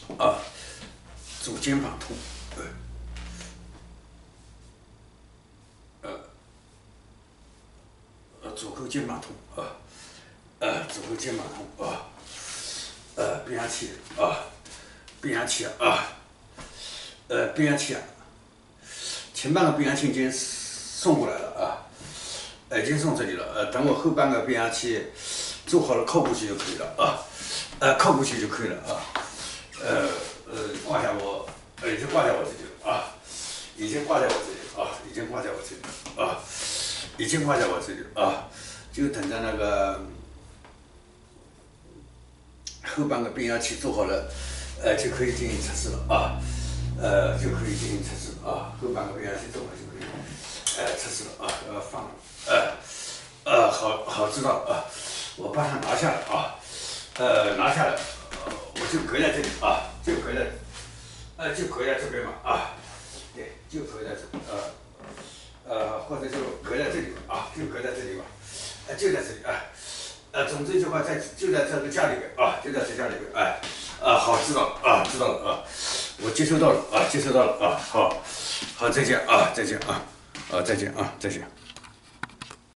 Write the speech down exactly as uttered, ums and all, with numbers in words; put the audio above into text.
啊，左肩膀痛，呃，呃，左后肩膀痛啊，呃，左后肩膀痛啊，呃，变压器啊，变压器啊，呃，变压器啊，前半个变压器已经送过来了啊，呃已经送这里了，呃，等我后半个变压器做好了靠过去就可以了啊，呃，靠过去就可以了啊，呃呃，挂下我，呃，已经挂在我这里了啊，已经挂在我这里了啊，已经挂在我这里了啊，已经挂在我这里了啊，就等着那个后半个变压器做好了，呃，就可以进行测试了啊，呃，就可以进行测试了啊，后半个变压器做好就可以，呃，测试了啊，呃，放了，呃，呃，好好知道了啊，我把它拿下来啊，呃，拿下来，呃，我就隔在这里啊，就隔在，呃，就隔在这边嘛啊，对，就隔在这，呃，呃，或者就隔在这里吧啊，就隔在这里吧，呃，就在这里啊。呃，总之一句话，在就在这个家里边啊，就在这家里边，哎，啊，好，知道了啊，知道了啊，我接收到了啊，接收到了啊，好，好，再见啊，再见啊，啊，再见啊，再见。